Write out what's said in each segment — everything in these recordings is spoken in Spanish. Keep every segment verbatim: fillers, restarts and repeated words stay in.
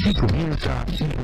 Aquí comienza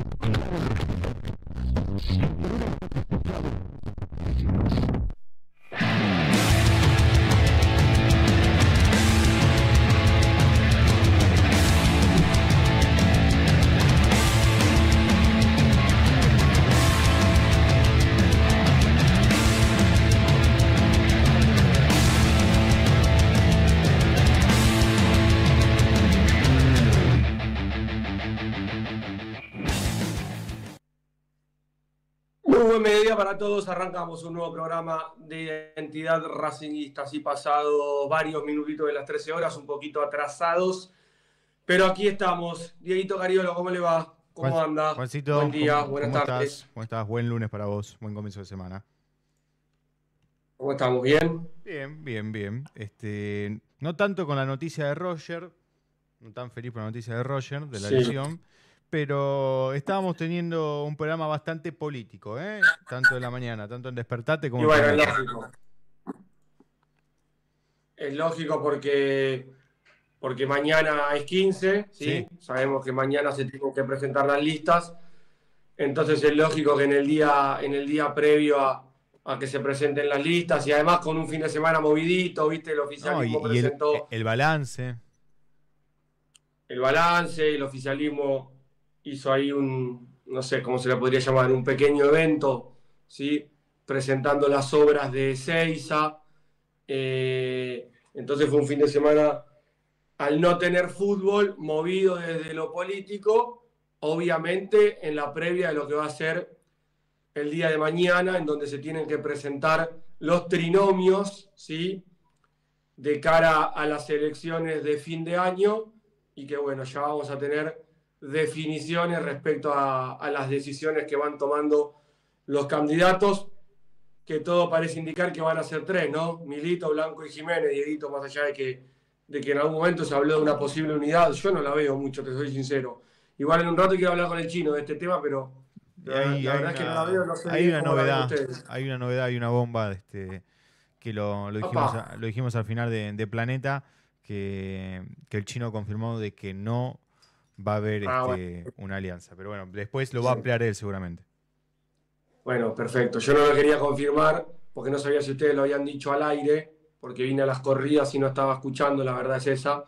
mediodía para todos, arrancamos un nuevo programa de Identidad Racingista, así pasado varios minutitos de las trece horas, un poquito atrasados, pero aquí estamos. Dieguito Cariolo, ¿cómo le va? ¿Cómo Juan, anda? Juancito, Buen día, ¿cómo, buenas cómo tardes. Estás? ¿Cómo estás? Buen lunes para vos, buen comienzo de semana. ¿Cómo estamos? ¿Bien? Bien, bien, bien. Este, no tanto con la noticia de Roger, no tan feliz por la noticia de Roger, de la Sí. lesión, pero estábamos teniendo un programa bastante político, ¿eh? Tanto en la mañana, tanto en Despertate como Y en bueno, es Planeta. lógico. Es lógico porque, porque mañana es quince, ¿sí? Sí. Sabemos que mañana se tienen que presentar las listas, entonces es lógico que en el día, en el día previo a, a que se presenten las listas y además con un fin de semana movidito, ¿viste? El No, y, oficialismo y el, presentó el balance. el balance, el oficialismo hizo ahí un, no sé cómo se le podría llamar, un pequeño evento, ¿sí? Presentando las obras de Ezeiza. Eh, entonces fue un fin de semana, al no tener fútbol, movido desde lo político, obviamente en la previa de lo que va a ser el día de mañana, en donde se tienen que presentar los trinomios, ¿sí? De cara a las elecciones de fin de año, y que bueno, ya vamos a tener definiciones respecto a, a las decisiones que van tomando los candidatos, que todo parece indicar que van a ser tres, ¿no? Milito, Blanco y Jiménez. Dieguito, más allá de que, de que en algún momento se habló de una posible unidad, yo no la veo mucho, te soy sincero. Igual en un rato quiero hablar con el chino de este tema, pero la, Hay, la hay verdad una, es que no la veo, no sé hay bien una cómo la ven novedad, ustedes. hay una novedad, hay una bomba, este, que lo, lo, dijimos, Opa. lo dijimos al final de, de Planeta, que, que el chino confirmó de que no va a haber Ah, este, bueno. una alianza. Pero bueno, después lo va a ampliar él seguramente. Bueno, perfecto. Yo no lo quería confirmar porque no sabía si ustedes lo habían dicho al aire, porque vine a las corridas y no estaba escuchando, la verdad es esa.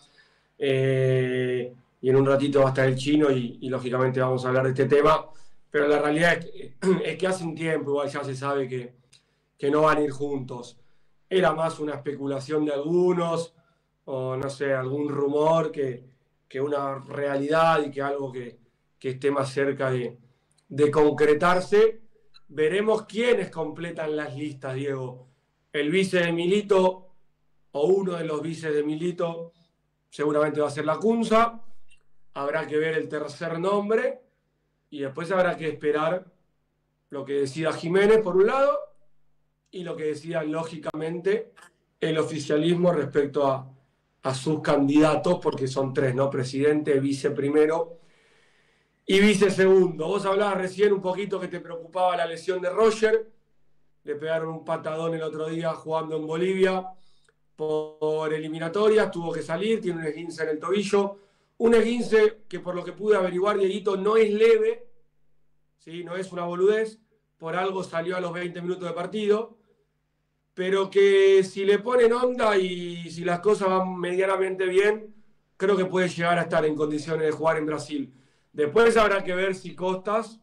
Eh, y en un ratito va a estar el chino y, y lógicamente vamos a hablar de este tema. Pero la realidad es que, es que hace un tiempo igual ya se sabe que, que no van a ir juntos. Era más una especulación de algunos, o no sé, algún rumor que, que una realidad y que algo que, que esté más cerca de, de concretarse. Veremos quiénes completan las listas, Diego. El vice de Milito o uno de los vices de Milito seguramente va a ser la Cunza. Habrá que ver el tercer nombre y después habrá que esperar lo que decida Jiménez por un lado y lo que decida lógicamente el oficialismo respecto a, a sus candidatos, porque son tres, ¿no? Presidente, vice primero y vice segundo. Vos hablabas recién un poquito que te preocupaba la lesión de Roger. Le pegaron un patadón el otro día jugando en Bolivia por eliminatorias, tuvo que salir, tiene un esguince en el tobillo. Un esguince que por lo que pude averiguar, Dieguito, no es leve, ¿sí? No es una boludez, por algo salió a los veinte minutos de partido, pero que si le ponen onda y si las cosas van medianamente bien, creo que puede llegar a estar en condiciones de jugar en Brasil. Después habrá que ver si Costas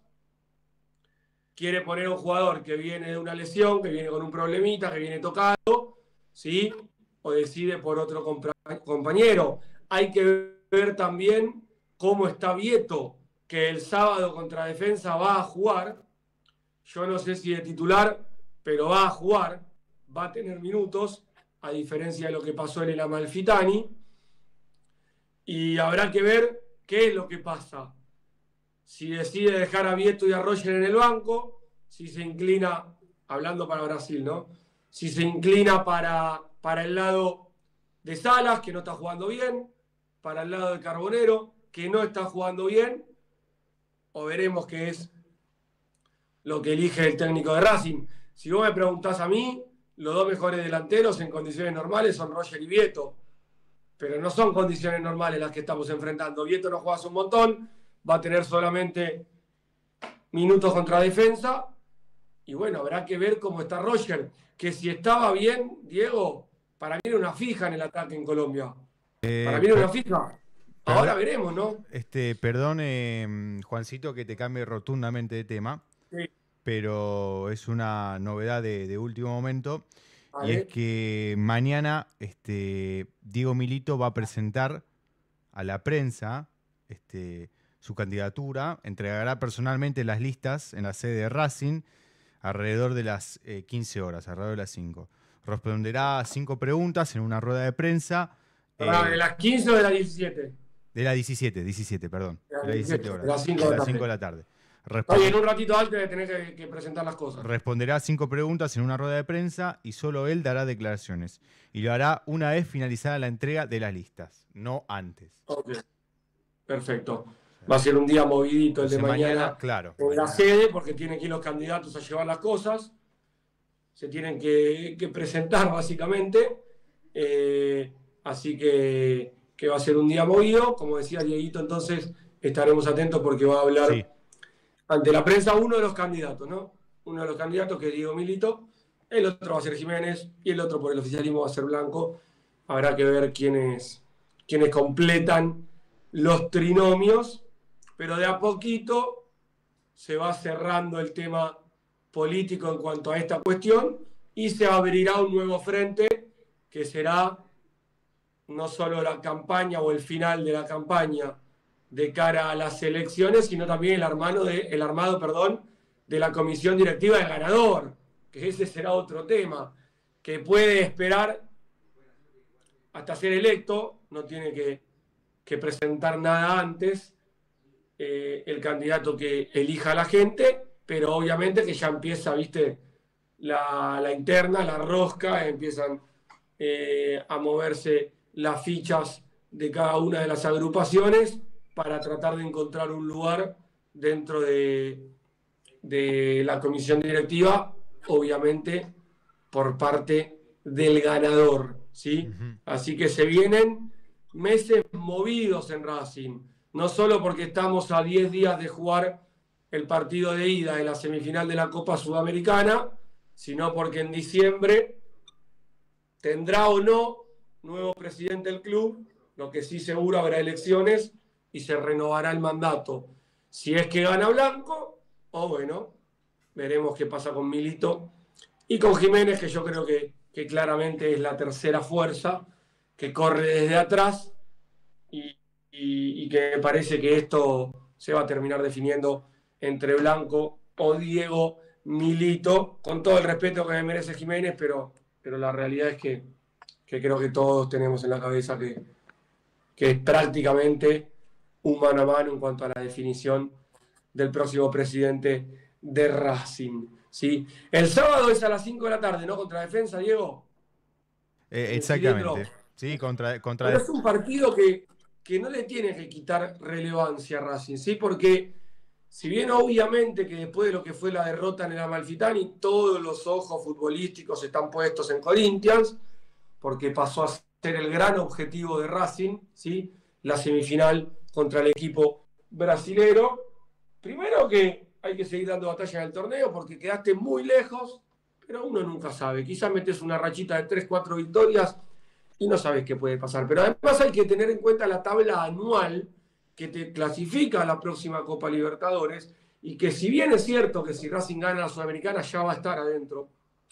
quiere poner a un jugador que viene de una lesión, que viene con un problemita, que viene tocado, ¿sí? O decide por otro compañero. Hay que ver también cómo está Vieto, que el sábado contra Defensa va a jugar. Yo no sé si de titular, pero va a jugar, va a tener minutos, a diferencia de lo que pasó en el Amalfitani. Y habrá que ver qué es lo que pasa. Si decide dejar a Vieto y a Roger en el banco, si se inclina, hablando para Brasil, ¿no? Si se inclina para, para el lado de Salas, que no está jugando bien, para el lado de Carbonero, que no está jugando bien, o veremos qué es lo que elige el técnico de Racing. Si vos me preguntás a mí, los dos mejores delanteros en condiciones normales son Roger y Vieto, pero no son condiciones normales las que estamos enfrentando. Vieto no juega hace un montón, va a tener solamente minutos contra defensa. Y bueno, habrá que ver cómo está Roger, que si estaba bien, Diego, para mí era una fija en el ataque en Colombia. Eh, para mí era per una fija. perdón, Ahora veremos, ¿no? Este, perdón, eh, Juancito, que te cambie rotundamente de tema, Sí. pero es una novedad de, de último momento. A Y es ver. que mañana este, Diego Milito va a presentar a la prensa este, su candidatura, entregará personalmente las listas en la sede de Racing alrededor de las eh, quince horas, alrededor de las cinco. Responderá a cinco preguntas en una rueda de prensa. Ahora, ¿de Eh, las quince o de las diecisiete? de las diecisiete, diecisiete, perdón. De las De las diecisiete diecisiete, de horas. las cinco De de la las cinco de tarde. la tarde. Oye, Responde- en un ratito antes de tener que, que presentar las cosas. responderá cinco preguntas en una rueda de prensa y solo él dará declaraciones. Y lo hará una vez finalizada la entrega de las listas, no antes. Ok, perfecto. Va a ser un día movidito el de Entonces, mañana, mañana, claro, en la mañana. sede, porque tienen que ir los candidatos a llevar las cosas. Se tienen que, que presentar, básicamente. Eh, así que, que va a ser un día movido. Como decía Dieguito, entonces estaremos atentos porque va a hablar Sí. ante la prensa uno de los candidatos, ¿no? Uno de los candidatos que es Diego Milito, el otro va a ser Jiménez y el otro por el oficialismo va a ser Blanco. Habrá que ver quiénes, quiénes completan los trinomios, pero de a poquito se va cerrando el tema político en cuanto a esta cuestión y se abrirá un nuevo frente que será no solo la campaña o el final de la campaña de cara a las elecciones, sino también el armado, de, el armado perdón, de la comisión directiva del ganador, que ese será otro tema, que puede esperar hasta ser electo, no tiene que, que presentar nada antes, eh, el candidato que elija la gente, pero obviamente que ya empieza, viste, la, la interna, la rosca, empiezan eh, a moverse las fichas de cada una de las agrupaciones para tratar de encontrar un lugar dentro de, de la comisión directiva, obviamente por parte del ganador, ¿sí? Uh-huh. Así que se vienen meses movidos en Racing, no solo porque estamos a diez días de jugar el partido de ida de la semifinal de la Copa Sudamericana, sino porque en diciembre tendrá o no nuevo presidente del club, lo que sí seguro habrá elecciones y se renovará el mandato. Si es que gana Blanco, o bueno, veremos qué pasa con Milito y con Jiménez, que yo creo que, que claramente es la tercera fuerza que corre desde atrás y, y, y que me parece que esto se va a terminar definiendo entre Blanco o Diego Milito, con todo el respeto que me merece Jiménez, pero, pero la realidad es que, que creo que todos tenemos en la cabeza que, que es prácticamente un mano a mano en cuanto a la definición del próximo presidente de Racing. ¿Sí? El sábado es a las cinco de la tarde, ¿no? Contra Defensa, Diego. Eh, En el exactamente. cilindro. Sí, contra, contra Pero es un partido que, que no le tiene que quitar relevancia a Racing, ¿sí? Porque si bien obviamente que después de lo que fue la derrota en el Amalfitani, todos los ojos futbolísticos están puestos en Corinthians, porque pasó a ser el gran objetivo de Racing, ¿sí? La semifinal contra el equipo brasilero. Primero que hay que seguir dando batalla en el torneo porque quedaste muy lejos, pero uno nunca sabe. Quizás metes una rachita de tres, cuatro victorias y no sabes qué puede pasar. Pero además hay que tener en cuenta la tabla anual que te clasifica a la próxima Copa Libertadores y que si bien es cierto que si Racing gana la Sudamericana ya va a estar adentro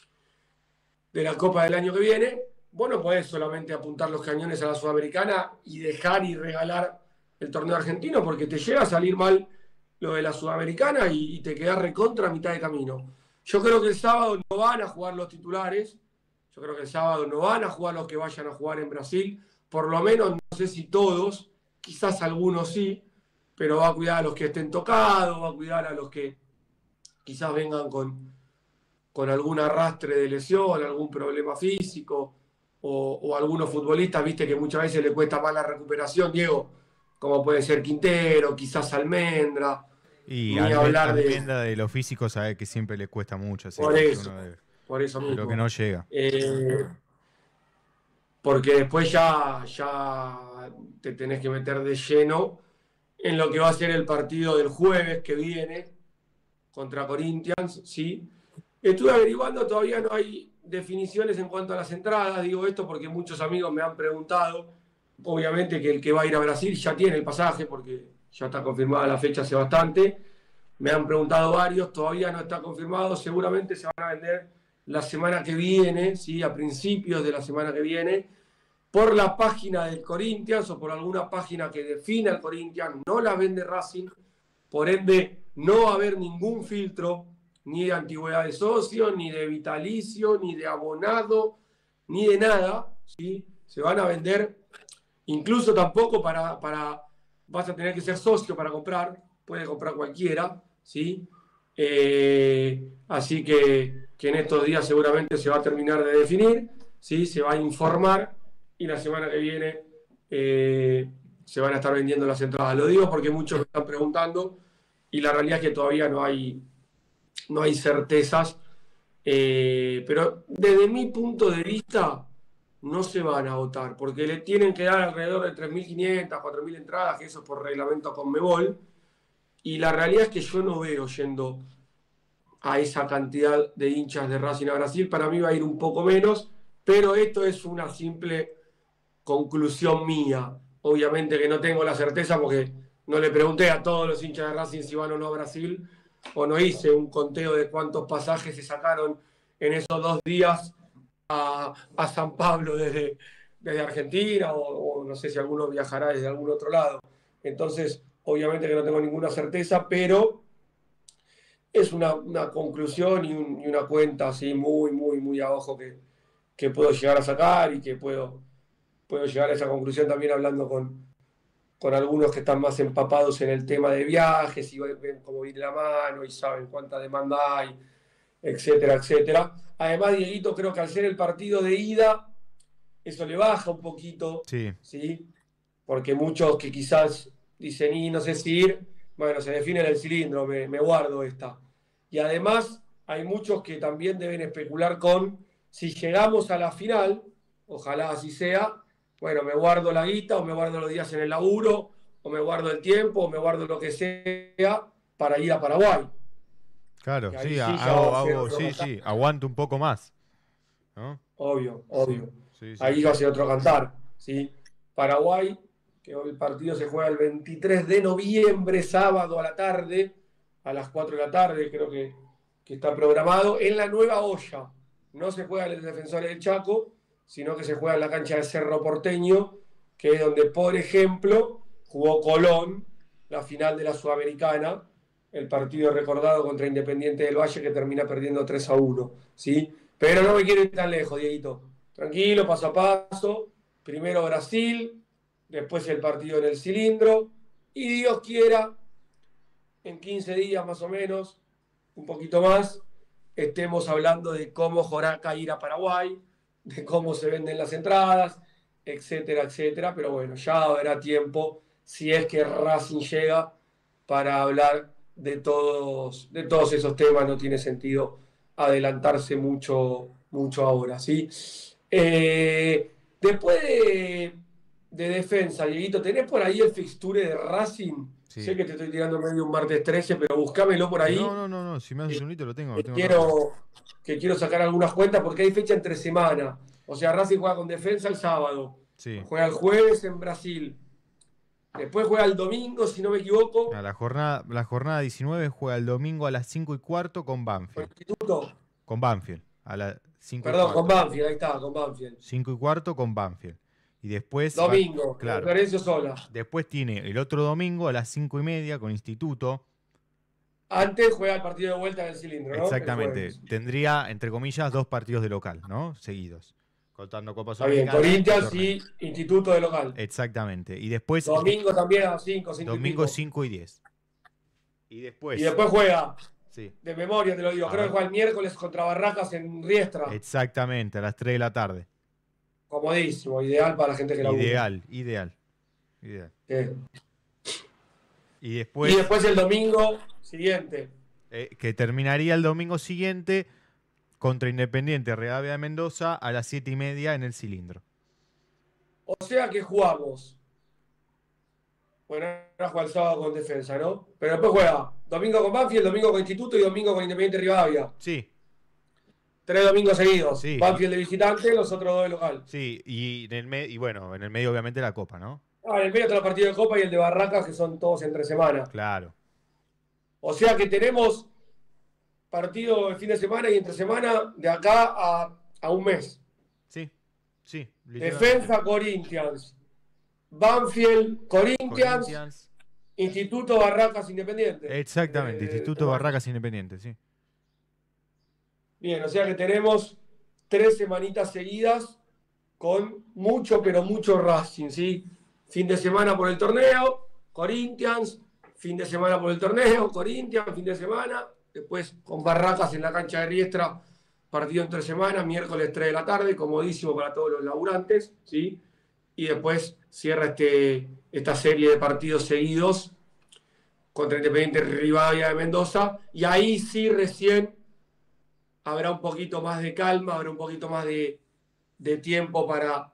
de la Copa del año que viene, vos no podés solamente apuntar los cañones a la Sudamericana y dejar y regalar el torneo argentino porque te llega a salir mal lo de la Sudamericana y, y te quedás recontra a mitad de camino. Yo creo que el sábado no van a jugar los titulares, yo creo que el sábado no van a jugar los que vayan a jugar en Brasil, por lo menos no sé si todos, quizás algunos sí, pero va a cuidar a los que estén tocados, va a cuidar a los que quizás vengan con, con algún arrastre de lesión, algún problema físico, o, o algunos futbolistas, viste que muchas veces le cuesta más la recuperación, Diego, como puede ser Quintero, quizás Almendra, y ni Alme hablar de... Almendra de lo físico sabe que siempre le cuesta mucho. Así Por que eso, uno debe, por eso mismo. pero que no llega. Eh, porque después ya, ya te tenés que meter de lleno en lo que va a ser el partido del jueves que viene contra Corinthians, ¿sí? Estuve averiguando, todavía no hay definiciones en cuanto a las entradas, digo esto porque muchos amigos me han preguntado, obviamente que el que va a ir a Brasil ya tiene el pasaje porque ya está confirmada la fecha hace bastante, me han preguntado varios, todavía no está confirmado, seguramente se van a vender la semana que viene, ¿sí? A principios de la semana que viene, por la página del Corinthians o por alguna página que defina el Corinthians, no la vende Racing, por ende no va a haber ningún filtro, ni de antigüedad de socio, ni de vitalicio, ni de abonado, ni de nada, ¿sí? Se van a vender, incluso tampoco para, para, vas a tener que ser socio para comprar, puede comprar cualquiera, ¿sí? Eh, así que, que en estos días seguramente se va a terminar de definir, ¿sí? Se va a informar y la semana que viene eh, se van a estar vendiendo las entradas. Lo digo porque muchos me están preguntando y la realidad es que todavía no hay, no hay certezas, eh, pero desde mi punto de vista no se van a votar porque le tienen que dar alrededor de tres mil quinientas, cuatro mil entradas, que eso es por reglamento Conmebol, y la realidad es que yo no veo yendo a esa cantidad de hinchas de Racing a Brasil. Para mí va a ir un poco menos, pero esto es una simple conclusión mía. Obviamente que no tengo la certeza porque no le pregunté a todos los hinchas de Racing si van o no a Brasil, o no hice un conteo de cuántos pasajes se sacaron en esos dos días a, a San Pablo desde, desde Argentina, o, o no sé si alguno viajará desde algún otro lado. Entonces, obviamente que no tengo ninguna certeza, pero es una, una conclusión y, un, y una cuenta así muy, muy, muy a ojo que, que puedo llegar a sacar y que puedo, puedo llegar a esa conclusión también hablando con, con algunos que están más empapados en el tema de viajes y ven cómo viene la mano y saben cuánta demanda hay, etcétera, etcétera. Además, Dieguito, creo que al ser el partido de ida, eso le baja un poquito, Sí. ¿sí? Porque muchos que quizás dicen, y no sé si ir, bueno, se define en el cilindro, me, me guardo esta. Y además, hay muchos que también deben especular con, si llegamos a la final, ojalá así sea, bueno, me guardo la guita, o me guardo los días en el laburo, o me guardo el tiempo, o me guardo lo que sea, para ir a Paraguay. Claro, Que ahí sí, sí ha- ya va hago, a ser hago, otro sí, cantar. sí, aguanto un poco más, ¿no? Obvio, Sí, obvio. sí, sí. Ahí va a ser otro cantar, ¿sí? Paraguay, que hoy el partido se juega el veintitrés de noviembre, sábado a la tarde, a las cuatro de la tarde, creo que, que está programado, en la Nueva Olla. No se juega en el Defensores del Chaco, sino que se juega en la cancha de Cerro Porteño, que es donde, por ejemplo, jugó Colón, la final de la Sudamericana, el partido recordado contra Independiente del Valle, que termina perdiendo tres a uno, ¿sí? Pero no me quiero ir tan lejos, Dieguito. Tranquilo, paso a paso. Primero Brasil, después el partido en el cilindro. Y Dios quiera, en quince días más o menos, un poquito más, estemos hablando de cómo Joraca ir a Paraguay, de cómo se venden las entradas, etcétera, etcétera. Pero bueno, ya habrá tiempo, si es que Racing llega, para hablar de todos, de todos esos temas. No tiene sentido adelantarse mucho, mucho ahora, ¿sí? Eh, después de, de defensa, Dieguito, ¿tenés por ahí el fixture de Racing? Sí. Sé que te estoy tirando medio un martes trece, pero buscámelo por No, ahí. no, no, no, si me haces un hito lo tengo, lo Que tengo rápido. quiero, que quiero sacar algunas cuentas porque hay fecha entre semana. O sea, Racing juega con defensa el sábado, Sí. juega el jueves en Brasil, después juega el domingo, si no me equivoco, Ah, La jornada, la jornada diecinueve juega el domingo a las cinco y cuarto con con el Banfield. Instituto. Con Banfield, a las cinco y Perdón, con cuarto. Banfield, ahí está, con Banfield. cinco y cuarto con Banfield. Y después va, Domingo, en claro, Florencio Sola. después tiene el otro domingo a las cinco y media con Instituto. Antes juega el partido de vuelta en el cilindro, ¿no? El Exactamente. jueves. Tendría, entre comillas, dos partidos de local, ¿no? Seguidos. Contando Copa Está bien, Sudamericana y Corinthians torneo. y Instituto de local. Exactamente. Y después, el que, Domingo también a las cinco, cinco y domingo pico. cinco y diez. Y Y después, después juega, sí. de memoria te lo digo, A creo que ver. juega el miércoles contra Barracas en Riestra. Exactamente, a las tres de la tarde. Comodísimo, ideal para la gente que labura. Ideal, ideal. Ideal. Eh. Y Y después, después el domingo siguiente. eh, que terminaría el domingo siguiente contra Independiente Rivadavia de Mendoza a las siete y media en el cilindro. O sea que jugamos. Bueno, ahora juega el sábado con Defensa, ¿no? Pero después juega domingo con Banfield, domingo con Instituto y domingo con Independiente Rivadavia. Sí. Tres domingos seguidos. Sí. Banfield de visitante, los otros dos de local. Sí, y, en el me y bueno, en el medio obviamente la Copa, ¿no? Ah, en el medio está el partido de Copa y el de Barracas, que son todos entre semana. Claro. O sea que tenemos partido el fin de semana y entre semana de acá a, a un mes. Sí, sí. Defensa, Corinthians. Banfield, Corinthians, Corinthians. Instituto Barracas Independiente. Exactamente, eh, Instituto Barracas Independiente, sí. Bien, o sea que tenemos tres semanitas seguidas con mucho, pero mucho Racing, ¿sí? Fin de semana por el torneo, Corinthians, fin de semana por el torneo, Corinthians, fin de semana, después con Barracas en la cancha de Riestra, partido entre semana, miércoles tres de la tarde, comodísimo para todos los laburantes, ¿sí? Y después cierra este, esta serie de partidos seguidos contra Independiente Rivadavia de Mendoza, y ahí sí recién habrá un poquito más de calma, habrá un poquito más de, de tiempo para,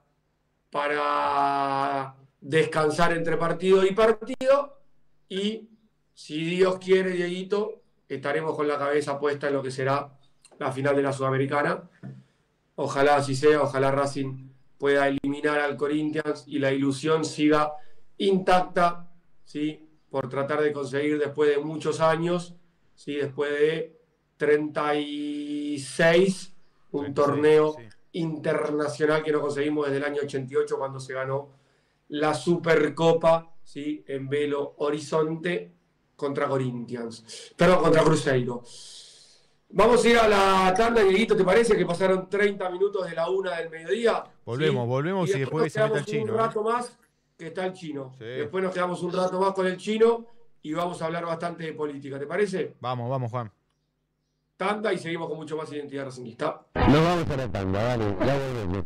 para descansar entre partido y partido, y si Dios quiere, Dieguito, estaremos con la cabeza puesta en lo que será la final de la Sudamericana. Ojalá así sea, ojalá Racing pueda eliminar al Corinthians y la ilusión siga intacta, ¿sí? Por tratar de conseguir después de muchos años, ¿sí? Después de treinta y seis, un treinta y seis, torneo sí. internacional que no conseguimos desde el año ochenta y ocho, cuando se ganó la Supercopa, ¿sí? En Belo Horizonte contra Corinthians, perdón, contra Cruzeiro. Vamos a ir a la tanda, Dieguito, ¿te parece? Que pasaron treinta minutos de la una del mediodía. Volvemos, ¿sí? volvemos y, y después, después se mete el chino. Un rato ¿eh? más que está el chino. Sí. Después nos quedamos un rato más con el chino y vamos a hablar bastante de política, ¿te parece? Vamos, vamos, Juan. Tanda y seguimos con mucho más Identidad Racingista. Nos vamos a la tanda, dale, ya volvemos.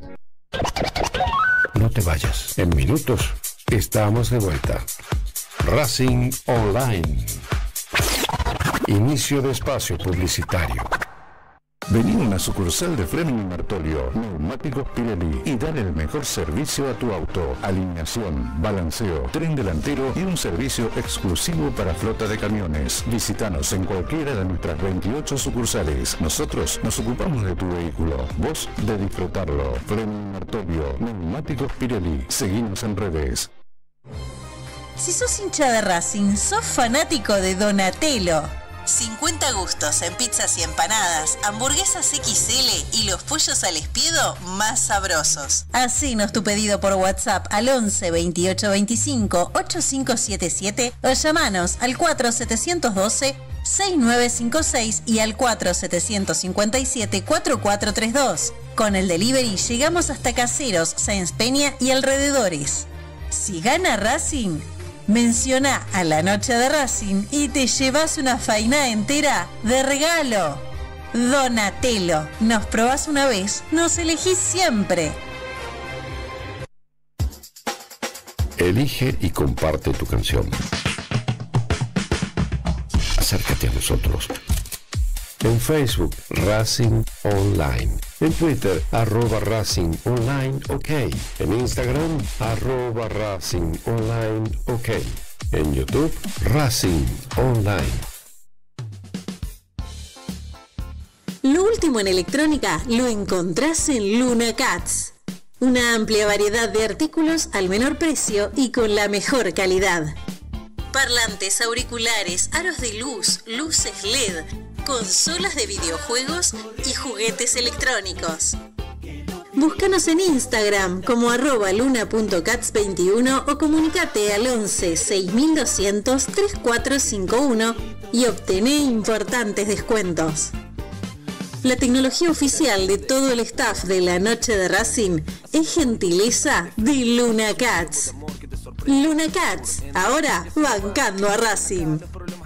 No te vayas, en minutos estamos de vuelta. Racing Online. Inicio de espacio publicitario. Vení a una sucursal de Fleming y Martolio, Neumáticos Pirelli, y dale el mejor servicio a tu auto. Alineación, balanceo, tren delantero y un servicio exclusivo para flota de camiones. Visítanos en cualquiera de nuestras veintiocho sucursales. Nosotros nos ocupamos de tu vehículo, vos de disfrutarlo. Fleming y Martolio, Neumáticos Pirelli. Seguinos en redes. Si sos hincha de Racing, sos fanático de Donatello. cincuenta gustos en pizzas y empanadas, hamburguesas equis ele y los pollos al espiedo más sabrosos. Hacenos tu pedido por WhatsApp al once veintiocho veinticinco ochenta y cinco setenta y siete o llamanos al cuatro siete uno dos seis nueve cinco seis y al cuatro siete cinco siete cuatro cuatro tres dos. Con el delivery llegamos hasta Caseros, Sáenz Peña y alrededores. Si gana Racing, menciona a la noche de Racing y te llevas una faina entera de regalo. Donatello, nos probás una vez, nos elegís siempre. Elige y comparte tu canción. Acércate a nosotros. En Facebook, Racing Online. En Twitter, arroba Racing Online OK. En Instagram, arroba Racing Online OK. En YouTube, Racing Online. Lo último en electrónica lo encontrás en Luna Cats. Una amplia variedad de artículos al menor precio y con la mejor calidad. Parlantes, auriculares, aros de luz, luces L E D, consolas de videojuegos y juguetes electrónicos. Búscanos en Instagram como arroba luna punto cats veintiuno o comunicate al once seis mil doscientos treinta y cuatro cincuenta y uno y obtené importantes descuentos. La tecnología oficial de todo el staff de la noche de Racing es gentileza de Luna Cats. Luna Cats, ahora bancando a Racing.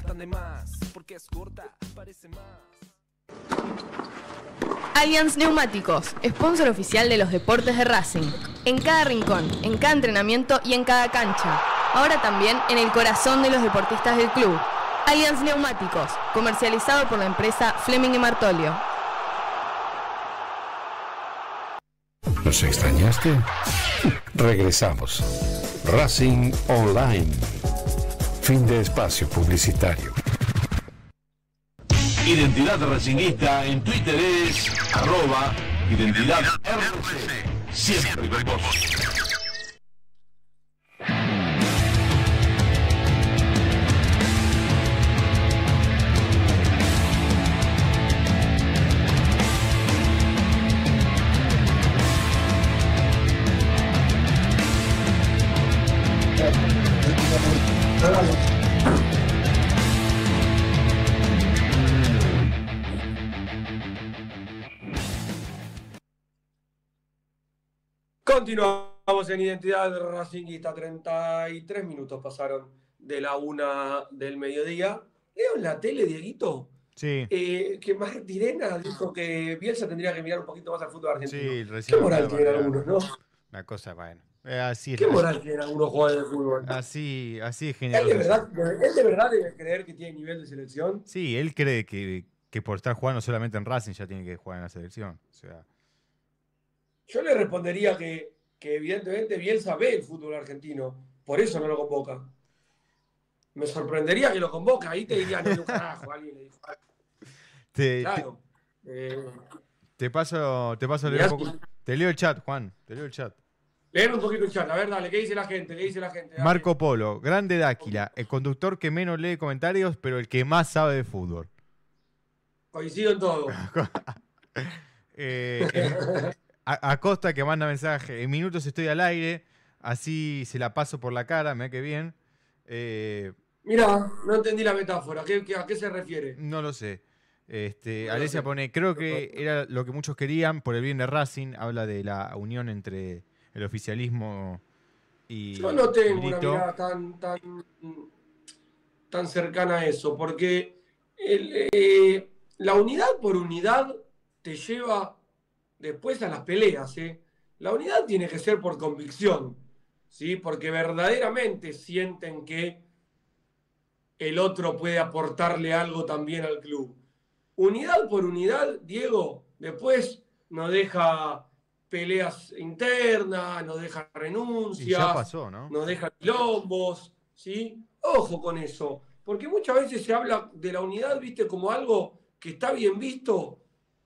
Allianz Neumáticos, sponsor oficial de los deportes de Racing. En cada rincón, en cada entrenamiento y en cada cancha. Ahora también en el corazón de los deportistas del club. Allianz Neumáticos, comercializado por la empresa Fleming y Martolio. ¿Nos extrañaste? Regresamos. Racing Online. Fin de espacio publicitario. Identidad Racinguista en Twitter es arroba Identidad R C. Siempre con vos. Continuamos en Identidad Racinguista. treinta y tres minutos pasaron de la una del mediodía. Leo en la tele, Dieguito, Sí. eh, que Martirena dijo que Bielsa tendría que mirar un poquito más al fútbol argentino. Sí, recién ¿Qué moral hablaba, tienen claro. algunos, no? Una cosa, bueno. eh, Así es. ¿Qué moral tienen algunos jugadores de fútbol? Así, así es ¿Él generoso. de, verdad, ¿Él de verdad debe creer que tiene nivel de selección? Sí, él cree que, que por estar jugando solamente en Racing ya tiene que jugar en la selección. O sea, Yo le respondería que, que evidentemente Bielsa ve el fútbol argentino, por eso no lo convoca. Me sorprendería que lo convoca, ahí te diría, no, no, carajo, alguien le dijo. te, Claro. Eh, te, te paso, te paso a leer Mirá un poco. si- Te leo el chat, Juan. Te leo el chat. Leer un poquito el chat, a ver, dale, ¿qué dice la gente? ¿Qué dice la gente? Dale. Marco Polo, grande Dáquila, el conductor que menos lee comentarios, pero el que más sabe de fútbol. Coincido en todo. Eh, eh, a- Acosta que manda mensaje, en minutos estoy al aire, así se la paso por la cara, me que bien. Eh, Mira, no entendí la metáfora, ¿qué, qué- ¿a qué se refiere? no lo sé. Este, No lo Alesia sé. pone, creo que era lo que muchos querían por el bien de Racing, habla de la unión entre el oficialismo y Yo no tengo una Milito. mirada tan, tan, tan cercana a eso, porque el, eh, la unidad por unidad te lleva después a las peleas, ¿eh? La unidad tiene que ser por convicción, ¿sí? Porque verdaderamente sienten que el otro puede aportarle algo también al club. Unidad por unidad, Diego, después nos deja peleas internas, nos deja Y renuncias, ya pasó, ¿no? nos deja quilombos, ¿sí? Ojo con eso, porque muchas veces se habla de la unidad, viste, como algo que está bien visto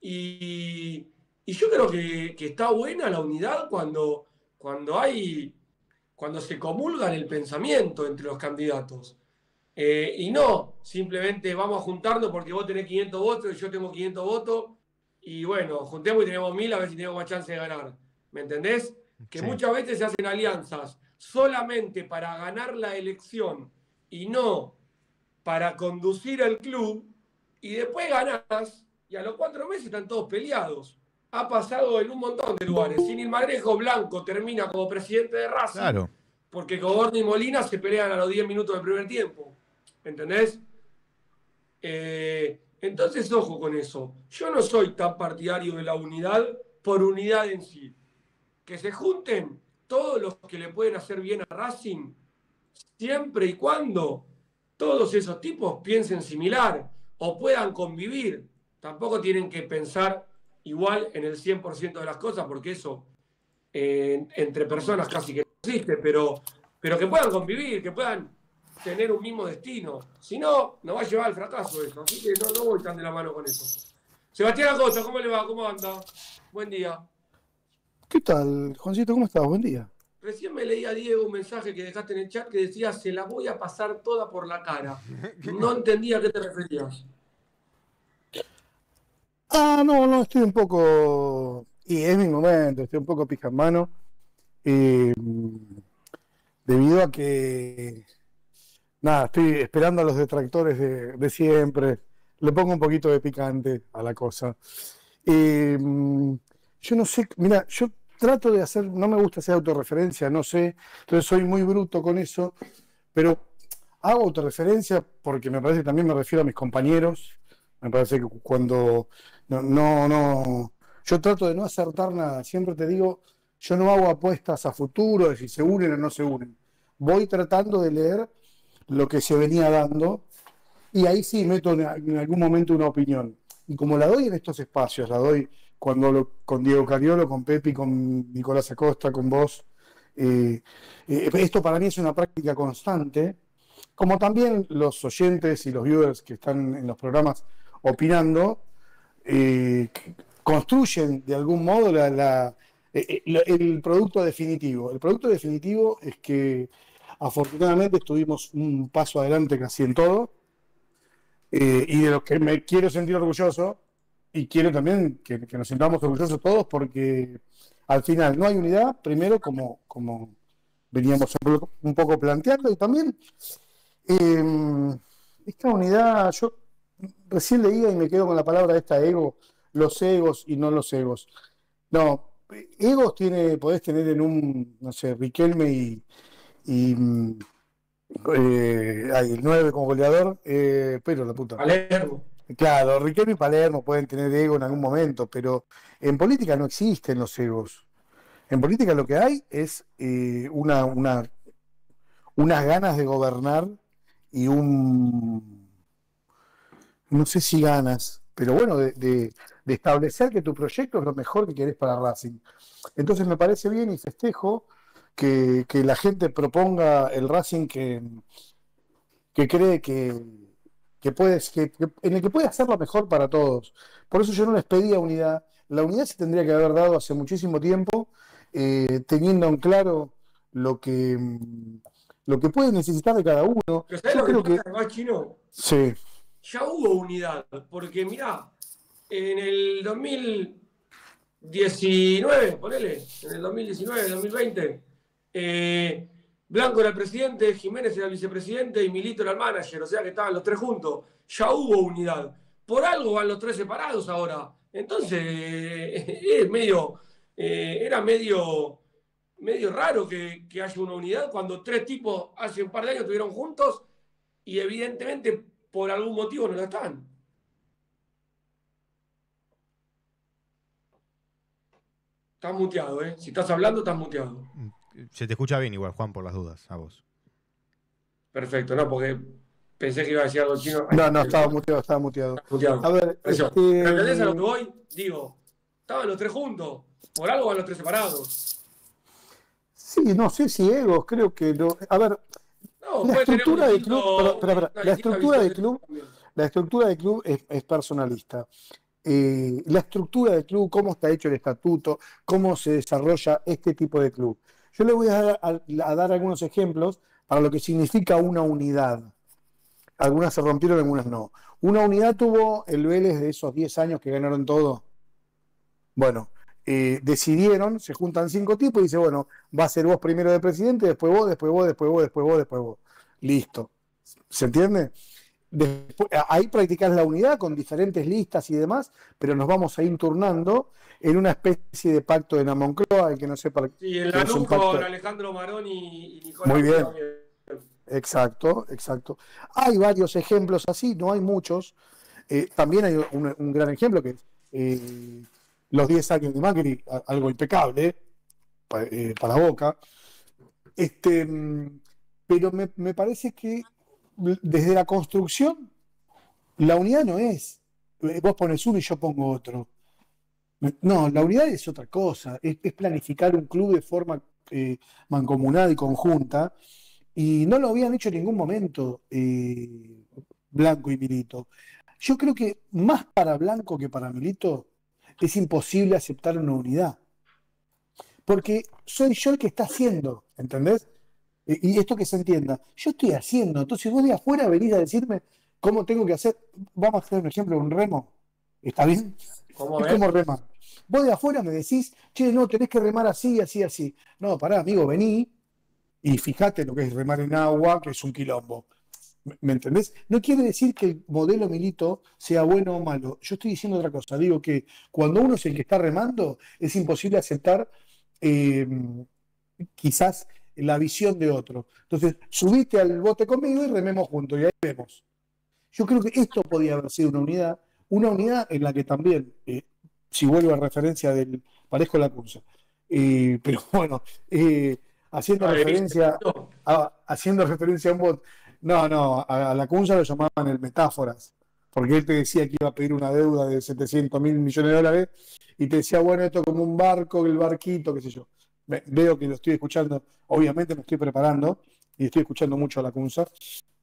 y, y yo creo que, que está buena la unidad cuando, cuando hay, cuando se comulga en el pensamiento entre los candidatos. Eh, y no, simplemente vamos a juntarnos porque vos tenés quinientos votos y yo tengo quinientos votos y bueno, juntemos y tenemos mil a ver si tenemos más chance de ganar. ¿Me entendés? Que Sí. muchas veces se hacen alianzas solamente para ganar la elección y no para conducir al club y después ganás y a los cuatro meses están todos peleados. Ha pasado en un montón de lugares. Sin ir más lejos, Blanco termina como presidente de Racing Claro. porque Coborno y Molina se pelean a los diez minutos del primer tiempo. ¿Entendés? Eh, entonces, ojo con eso. Yo no soy tan partidario de la unidad por unidad en sí. Que se junten todos los que le pueden hacer bien a Racing, siempre y cuando todos esos tipos piensen similar o puedan convivir. Tampoco tienen que pensar igual en el cien por ciento de las cosas, porque eso eh, entre personas casi que no existe, pero, pero que puedan convivir, que puedan tener un mismo destino. Si no, nos va a llevar al fracaso eso. Así que no, no voy tan de la mano con eso. Sebastián Acosta, ¿cómo le va? ¿Cómo anda? Buen día. ¿Qué tal, Juancito? ¿Cómo estás? Buen día. Recién me leía, Diego, un mensaje que dejaste en el chat que decía, se la voy a pasar toda por la cara. No entendía a qué te referías. Ah, no, no, estoy un poco... Y es mi momento, estoy un poco pija en mano. eh, debido a que... Nada, estoy esperando a los detractores de, de siempre. Le pongo un poquito de picante a la cosa. Eh, yo no sé, mira, yo trato de hacer, no me gusta hacer autorreferencia, no sé, entonces soy muy bruto con eso, pero hago autorreferencia porque me parece que también me refiero a mis compañeros. Me parece que cuando no, no, no, yo trato de no acertar nada, siempre te digo, yo no hago apuestas a futuro de si se unen o no se unen. Voy tratando de leer lo que se venía dando y ahí sí meto en, en algún momento una opinión. Y como la doy en estos espacios, la doy cuando hablo con Diego Cariolo, con Pepi, con Nicolás Acosta, con vos. Eh, eh, esto para mí es una práctica constante como también los oyentes y los viewers que están en los programas opinando, eh, construyen de algún modo la, la, eh, el producto definitivo. El producto definitivo es que afortunadamente estuvimos un paso adelante casi en todo, eh, y de lo que me quiero sentir orgulloso, y quiero también que, que nos sintamos orgullosos todos, porque al final no hay unidad, primero como, como veníamos un poco planteando, y también eh, esta unidad, yo recién leía y me quedo con la palabra esta ego, los egos y no los egos. No, egos tiene, podés tener en un, no sé, Riquelme y, y eh, hay el nueve como goleador, eh, pero la puta. Palermo. Claro, Riquelme y Palermo pueden tener ego en algún momento, pero en política no existen los egos. En política lo que hay es eh, una, una, unas ganas de gobernar y un, no sé si ganas, pero bueno, de, de, de establecer que tu proyecto es lo mejor que querés para Racing. Entonces me parece bien y festejo que, que la gente proponga el Racing que, que cree que Que puedes, que, que, en el que puede hacer lo mejor para todos. Por eso yo no les pedía unidad. La unidad se tendría que haber dado hace muchísimo tiempo, eh, teniendo en claro lo que, lo que puede necesitar de cada uno. Pero ¿sabés Yo lo que creo pasa, que... además, Chino? Sí. Ya hubo unidad, porque mirá, en el dos mil diecinueve, ponele, en el dos mil diecinueve, dos mil veinte, eh, Blanco era el presidente, Jiménez era el vicepresidente y Milito era el manager, o sea que estaban los tres juntos. Ya hubo unidad. Por algo van los tres separados ahora. Entonces, eh, es medio, eh, era medio, medio raro que, que haya una unidad cuando tres tipos hace un par de años estuvieron juntos y evidentemente por algún motivo no lo están. Estás muteado, ¿eh? Si estás hablando, estás muteado. Se te escucha bien igual, Juan, por las dudas, a vos. Perfecto, no, porque pensé que iba a decir algo chino. No, no, estaba muteado, estaba muteado. Estaba muteado. A ver, Eso. este... Pero ¿entendés a lo que voy? Digo, estaban los tres juntos. Por algo van los tres separados. Sí, no sé si egos, creo que no. A ver, No, la puede tener estructura un del distinto- club, pero, pero, pero, una la distinta estructura del visión club, también. la estructura del club es, es personalista. Eh, la estructura del club, cómo está hecho el estatuto, cómo se desarrolla este tipo de club. Yo le voy a dar, a, a dar algunos ejemplos para lo que significa una unidad. Algunas se rompieron, algunas no. Una unidad tuvo el Vélez de esos diez años que ganaron todo. Bueno, eh, decidieron, se juntan cinco tipos y dice, bueno, va a ser vos primero de presidente, después vos, después vos, después vos, después vos, después vos. Listo. ¿Se entiende? Después, ahí practicás la unidad con diferentes listas y demás, pero nos vamos a ir turnando en una especie de pacto de la Moncloa, el que no sepa. Sí, el que es un Lanús pacto- con Alejandro Maroni y Nicolás. Muy bien. también. Exacto, exacto. Hay varios ejemplos así, no hay muchos. Eh, también hay un, un gran ejemplo que es eh, los diez años de Macri, a- algo impecable pa- eh, para Boca. Este, mm, pero me, me parece que desde la construcción, la unidad no es, eh, vos pones uno y yo pongo otro. No, la unidad es otra cosa, es, es planificar un club de forma eh, mancomunada y conjunta, y no lo habían hecho en ningún momento eh, Blanco y Milito. Yo creo que más para Blanco que para Milito es imposible aceptar una unidad, porque soy yo el que está haciendo, ¿entendés? Y y esto que se entienda, yo estoy haciendo, entonces vos de afuera venís a decirme cómo tengo que hacer. Vamos a hacer un ejemplo, un remo, ¿está bien? ¿Cómo Es ves? como remar. Vos de afuera me decís, che, no, tenés que remar así, así, así. No, pará, amigo, vení y fíjate lo que es remar en agua, que es un quilombo. ¿Me me entendés? No quiere decir que el modelo Milito sea bueno o malo. Yo estoy diciendo otra cosa. Digo que cuando uno es el que está remando, es imposible aceptar eh, quizás la visión de otro. Entonces, subiste al bote conmigo y rememos juntos, y ahí vemos. Yo creo que esto podía haber sido una unidad, una unidad en la que también, eh, si vuelvo a referencia del Parejo Lacunza, eh, pero bueno, eh, haciendo Ah, referencia ¿viste? a, haciendo referencia a un bot, no, no, a, a Lacunza lo llamaban el Metáforas, porque él te decía que iba a pedir una deuda de setecientos mil millones de dólares y te decía, bueno, esto como un barco, el barquito, qué sé yo. Ve- Veo que lo estoy escuchando, obviamente me estoy preparando y estoy escuchando mucho a Lacunza.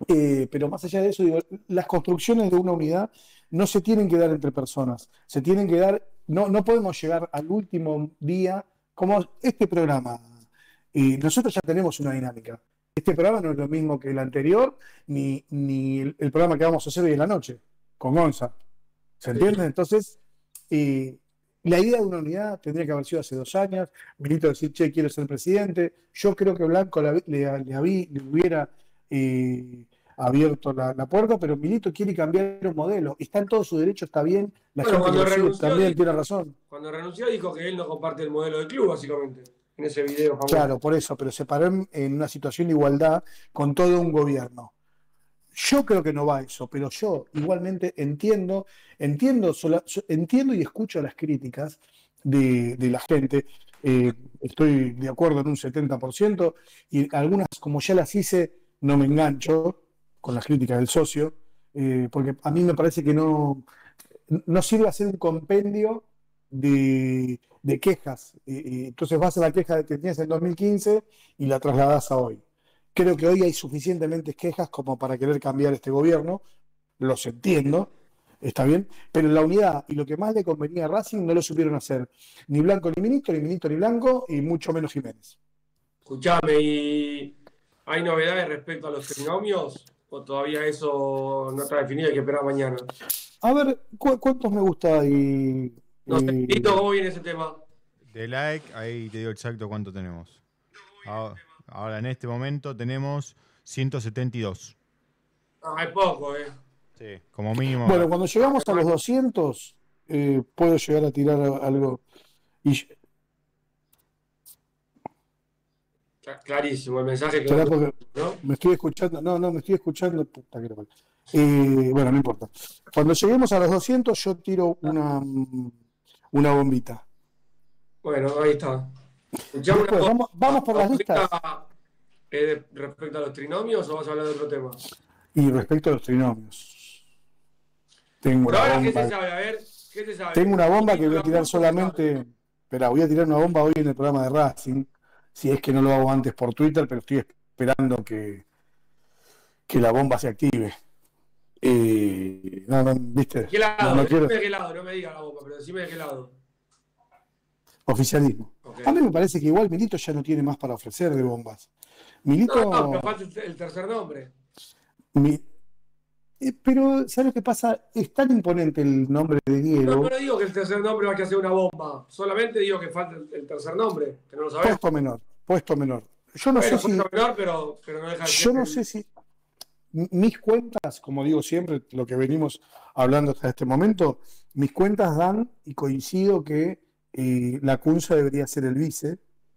Eh, pero más allá de eso, digo, las construcciones de una unidad no se tienen que dar entre personas, se tienen que dar, no, no podemos llegar al último día, como este programa. Y nosotros ya tenemos una dinámica. Este programa no es lo mismo que el anterior, ni, ni el, el programa que vamos a hacer hoy en la noche, con Gonza. ¿Se entiende? Entonces, eh, la idea de una unidad tendría que haber sido hace dos años. Milito decir, che, quiero ser presidente. Yo creo que Blanco la, le, le, le, le hubiera eh, abierto la, la puerta, pero Milito quiere cambiar un modelo. Está en todo su derecho, está bien. La bueno, gente que lo sigue también dijo, tiene razón. Cuando renunció dijo que él no comparte el modelo del club, básicamente, en ese video. Famoso. Claro, por eso, pero se paró en, en una situación de igualdad con todo un gobierno. Yo creo que no va a eso, pero yo igualmente entiendo, entiendo, sola, entiendo y escucho las críticas de, de la gente. Eh, estoy de acuerdo en un setenta por ciento y algunas, como ya las hice, no me engancho con las críticas del socio, eh, porque a mí me parece que no, no sirve hacer un compendio de, de quejas. Eh, entonces vas a la queja que tenías en dos mil quince y la trasladás a hoy. Creo que hoy hay suficientemente quejas como para querer cambiar este gobierno, los entiendo, está bien, pero la unidad y lo que más le convenía a Racing no lo supieron hacer, ni Blanco ni Ministro, ni Ministro ni Blanco, y mucho menos Jiménez. Escuchame, ¿y hay novedades respecto a los trinomios? ¿O todavía eso no está definido, hay que esperar mañana? A ver, ¿cu ¿cuántos me gusta? Y, no sé, y... Tito, ¿cómo viene ese tema? De like, ahí te digo exacto cuánto tenemos. Ahora, ahora en este momento tenemos ciento setenta y dos. Ah, es poco, ¿eh? Sí, como mínimo. Bueno, cuando llegamos a los doscientos, eh, puedo llegar a tirar algo. Y... Clarísimo, el mensaje que... Porque, ¿no? Me estoy escuchando, no, no, me estoy escuchando. Puta que lo... eh, bueno, no importa. Cuando lleguemos a los doscientos, yo tiro una, una bombita. Bueno, ahí está. Después, una vamos, vamos por las listas. Eh, ¿Respecto a los trinomios o vas a hablar de otro tema? Y respecto a los trinomios. Tengo Por una ahora, bomba. ¿qué se sabe? A ver, ¿qué se sabe? Tengo una bomba que voy a tirar solamente. Espera, voy a tirar una bomba hoy en el programa de Racing. Si es que no lo hago antes por Twitter, pero estoy esperando que, que la bomba se active. Eh, no, no, ¿viste? ¿Qué lado? No, no quiero... de qué lado, no me digas la bomba, pero decime de qué lado. Oficialismo. Okay. A mí me parece que igual Milito ya no tiene más para ofrecer de bombas. Milito... No, no, pero falta el tercer nombre. Mi... Eh, pero, ¿sabes lo que pasa? Es tan imponente el nombre de Diego. No, no digo que el tercer nombre va a hacer una bomba. Solamente digo que falta el tercer nombre, que no lo sabemos. Puesto menor, puesto menor. Yo no bueno, sé si... menor, pero, pero no deja de Yo ser no el... sé si... Mis cuentas, como digo siempre, lo que venimos hablando hasta este momento, mis cuentas dan y coincido que eh, la Cunza debería ser el vice.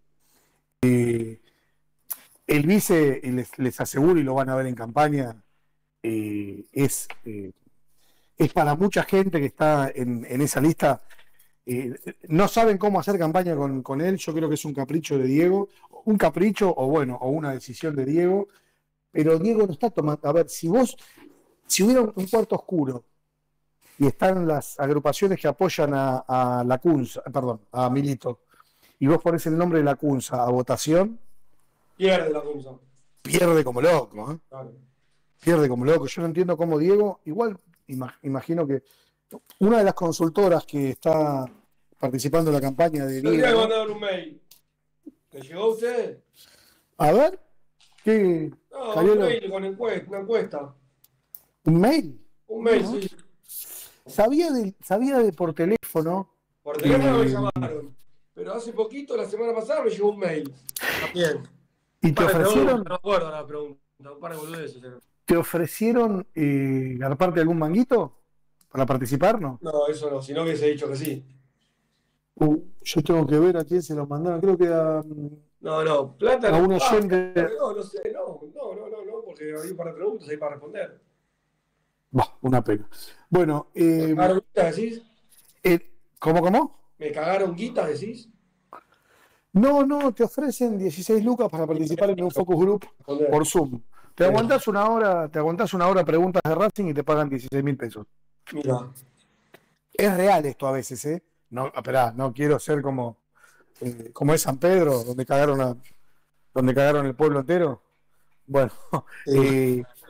Eh, el vice, les, les aseguro, y lo van a ver en campaña, eh, es, eh, es para mucha gente que está en, en esa lista. Eh, no saben cómo hacer campaña con, con él. Yo creo que es un capricho de Diego, un capricho o bueno, o una decisión de Diego. Pero Diego no está tomando. A ver, si vos, si hubiera un, un cuarto oscuro y están las agrupaciones que apoyan a, a la Cunza, perdón, a Milito, y vos pones el nombre de la Cunza a votación, pierde la Cunza. Pierde como loco, ¿eh? Claro. Pierde como loco. Yo no entiendo cómo Diego, igual imagino que una de las consultoras que está participando en la campaña de Diego. Tendría que mandar un mail. ¿Le llegó a usted? A ver. ¿Qué? No, Cariolo? un mail con encuesta, una encuesta. ¿Un mail? Un mail, no. sí. Sabía de, sabía de por teléfono. Por teléfono eh, me llamaron. Pero hace poquito, la semana pasada, me llegó un mail. También. ¿Y te ofrecieron? No me acuerdo la pregunta. Un par de boludeces. ¿Te ofrecieron eh, garparte algún manguito para participar, no? No, eso no, si no hubiese dicho que sí. Uh, yo tengo que ver a quién se lo mandaron. Creo que a. No, no, plata a no. un oyente. Ah, no, no sé, no, no, no, no, no, porque hay un par de preguntas ahí para responder. Bah, una pena. Bueno, eh, ¿Me cagaron guita, decís? Eh, ¿Cómo, cómo? ¿Me cagaron guita, decís? No, no, te ofrecen dieciséis lucas para participar en un focus group por Zoom. Te aguantás una hora, te aguantás una hora preguntas de Racing y te pagan dieciséis mil pesos. Mira. Es real esto a veces, ¿eh? No, esperá, no quiero ser como, eh, como es San Pedro, donde cagaron a, donde cagaron el pueblo entero. Bueno, eh,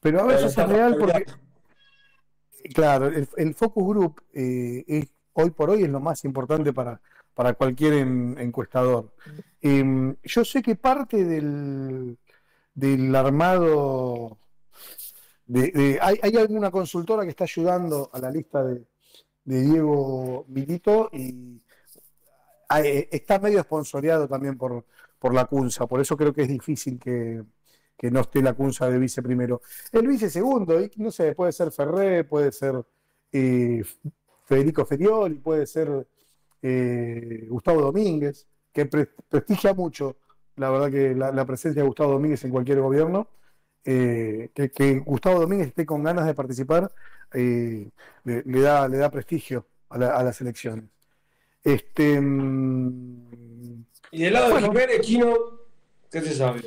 pero a veces es real porque, claro, el, el focus group eh, es, hoy por hoy es lo más importante para, para cualquier en, encuestador. Eh, yo sé que parte del, del armado, de, de, hay, hay alguna consultora que está ayudando a la lista de, de Diego Milito y hay, está medio esponsoreado también por, por la CUNSA, por eso creo que es difícil que, que no esté la CUNSA de vice primero. El vice segundo, no sé, puede ser Ferré, puede ser eh, Federico Ferioli, puede ser eh, Gustavo Domínguez, que pre prestigia mucho, la verdad, que la, la presencia de Gustavo Domínguez en cualquier gobierno. Eh, que, que Gustavo Domínguez esté con ganas de participar eh, le, le, da, le da prestigio a, la, a las elecciones. Este, y del lado bueno, de Jiménez, Chino, ¿qué se sabe?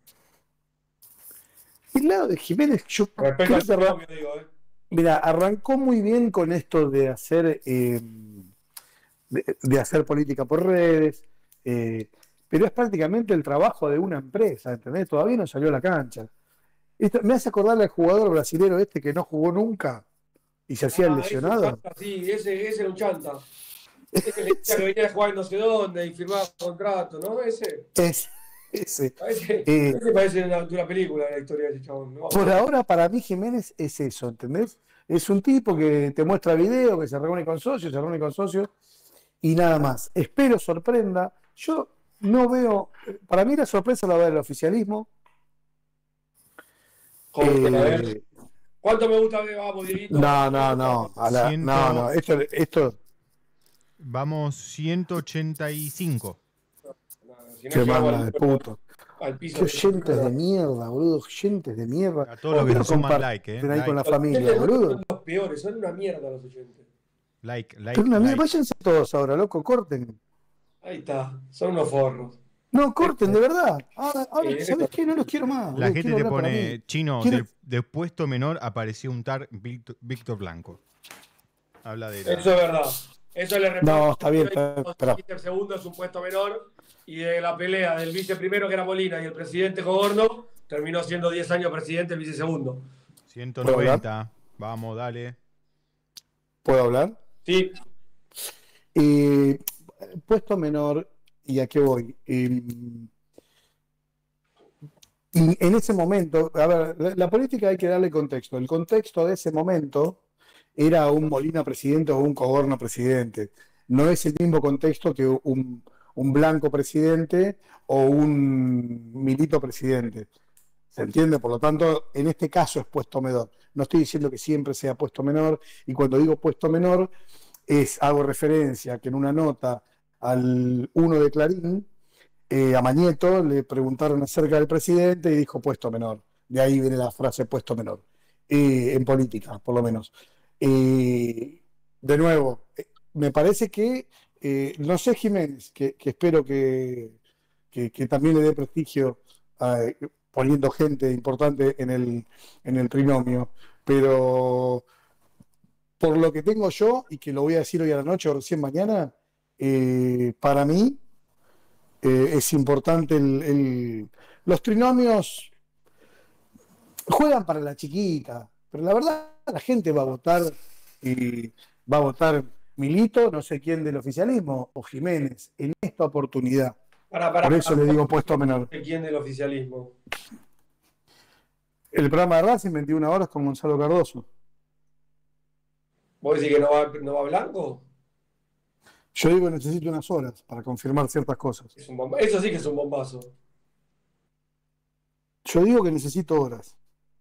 Del lado de Jiménez, yo creo que, arran... que digo, ¿eh? Mira, arrancó muy bien con esto de hacer eh, de, de hacer política por redes, eh, pero es prácticamente el trabajo de una empresa, ¿entendés? Todavía no salió a la cancha. Esto, me hace acordar al jugador brasilero este que no jugó nunca y se hacía ah, el lesionado. Sí, ese, ese era un chanta. Ese que decía que venía a jugar en no sé dónde y firmaba contrato, ¿no? Ese. Es, ese. Parece, eh, ese parece una, una película la historia de ese chabón, ¿no? Por ahora, para mí, Jiménez es eso, ¿entendés? Es un tipo que te muestra video, que se reúne con socios, se reúne con socios y nada más. Espero sorprenda. Yo no veo. Para mí, la sorpresa la va a ver el oficialismo. Joder, eh, a ver. ¿Cuánto me gusta ver vamos, Dieguito? No, no, no. A la, ciento... No, no. Esto, esto. Vamos ciento ochenta y cinco. No, si no Qué mala de puto. Al piso. Qué oyentes de mierda, boludo. Oyentes de mierda. A todos los que nos suman like, eh. Ahí like. Con la familia, boludo. Son los peores, son una mierda los oyentes. Like, like. Pero una mierda, like. váyanse todos ahora, loco, corten. Ahí está, son unos forros. No, corten, de verdad. Ahora, ahora eh, ¿sabes qué? No los quiero más. La gente te pone, Chino, quiero... de, de puesto menor apareció un tal Víctor, Víctor Blanco. Habla de la... Eso es verdad. Eso le repito. No, está bien. Pero... El segundo es un puesto menor. Y de la pelea del vice primero, que era Molina, y el presidente Cogorno, terminó siendo diez años presidente el vice segundo. ciento noventa. Vamos, dale. ¿Puedo hablar? Sí. Eh, puesto menor. ¿Y a qué voy? Eh, en ese momento, a ver, la, la política hay que darle contexto. El contexto de ese momento era un Molina presidente o un Cogorno presidente. No es el mismo contexto que un, un Blanco presidente o un Milito presidente. ¿Se entiende? Por lo tanto, en este caso es puesto menor. No estoy diciendo que siempre sea puesto menor, y cuando digo puesto menor, es, hago referencia que en una nota al uno de Clarín, eh, a Mañeto le preguntaron acerca del presidente y dijo puesto menor. De ahí viene la frase puesto menor, eh, en política, por lo menos. Eh, de nuevo, eh, me parece que, eh, no sé Jiménez, que, que espero que, que, que también le dé prestigio eh, poniendo gente importante en el, en el trinomio, pero por lo que tengo yo, y que lo voy a decir hoy a la noche o recién mañana, Eh, para mí eh, es importante el, el, los trinomios juegan para la chiquita, pero la verdad la gente va a votar y va a votar Milito, no sé quién del oficialismo, o Jiménez, en esta oportunidad. Para, para, Por eso para, le digo puesto menor. ¿Quién del oficialismo? El programa de Racing, veintiuna horas con Gonzalo Cardoso. ¿Vos decís que no va, no va Blanco? Yo digo que necesito unas horas para confirmar ciertas cosas. Es un bomba... Eso sí que es un bombazo. Yo digo que necesito horas.